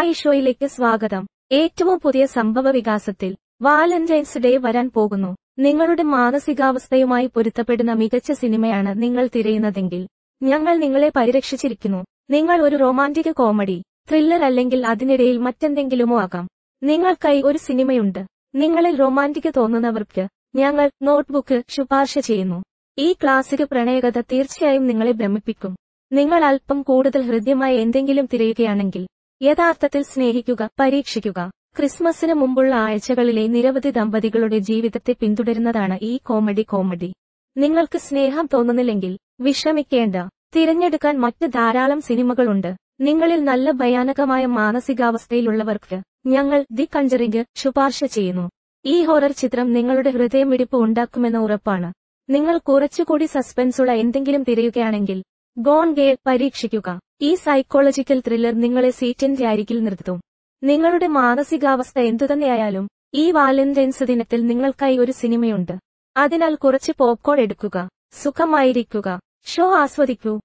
Hi ഷോയിലേക്ക് സ്വാഗതം. ഏറ്റവും പുതിയ സംഭവ വികാസത്തിൽ വാലന്റൈൻസ് ഡേ വരാൻ പോകുന്നു. നിങ്ങളുടെ മാനസികാവസ്ഥയുമായി പൊരുത്തപ്പെടുന്ന മികച്ച സിനിമയാണ് നിങ്ങൾ തിരയുന്നതെങ്കിൽ ഞങ്ങൾ നിങ്ങളെ പരിരക്ഷിച്ചിരിക്കുന്നു. നിങ്ങൾ ഒരു റൊമാന്റിക് കോമഡി, ത്രില്ലർ അല്ലെങ്കിൽ അതിനിടയിൽ മറ്റെന്തെങ്കിലുമോ ആകാം. നിങ്ങൾക്കായി ഒരു സിനിമയുണ്ട്. നിങ്ങളിൽ റൊമാന്റിക് തോന്നുന്നവർക്ക് ഞങ്ങൾ നോട്ട്ബുക്ക് ശുപാർശ ചെയ്യുന്നു. ഈ ക്ലാസിക് പ്രണയകഥ തീർച്ചയായും നിങ്ങളെ ഭ്രമിപ്പിക്കും. നിങ്ങൾ അല്പം കൂടുതൽ ഹൃദ്യമായ എന്തെങ്കിലും തിരയുകയാണെങ്കിൽ യഥാർത്ഥത്തിൽ സ്നേഹിക്കുക, പരീക്ഷിക്കുക. ക്രിസ്മസിന് മുമ്പുള്ള ആഴ്ചകളിലെ നിരവധി ദമ്പതികളുടെ ജീവിതത്തെ പിന്തുടരുന്നതാണ് ഈ കോമഡി. നിങ്ങൾക്ക് സ്നേഹം തോന്നുന്നില്ലെങ്കിൽ വിഷമിക്കേണ്ട. തിരഞ്ഞെടുക്കാൻ മറ്റ് ധാരാളം സിനിമകളുണ്ട്. നിങ്ങളിൽ നല്ല ഭയാനകമായ മാനസികാവസ്ഥയിലുള്ളവർക്ക് ഞങ്ങൾ ദി കൺജറിംഗ് ശുപാർശ ചെയ്യുന്നു. ഈ ഹൊറർ ചിത്രം നിങ്ങളുടെ ഹൃദയമിടിപ്പ് ഉണ്ടാക്കുമെന്ന് ഉറപ്പാണ്. നിങ്ങൾ കുറച്ചുകൂടി സസ്പെൻസുള്ള എന്തെങ്കിലും തിരയുകയാണെങ്കിൽ ഗോൺ ഗേൾ പരീക്ഷിക്കുക. ഈ സൈക്കോളജിക്കൽ ത്രില്ലർ നിങ്ങളെ സീറ്റിന്റെ അരികിൽ നിർത്തും. നിങ്ങളുടെ മാനസികാവസ്ഥ എന്തുതന്നെയായാലും ഈ വാലന്റൈൻസ് ദിനത്തിൽ നിങ്ങൾക്കായി ഒരു സിനിമയുണ്ട്. അതിനാൽ കുറച്ച് പോപ്കോൺ എടുക്കുക, സുഖമായിരിക്കുക, ഷോ ആസ്വദിക്കൂ.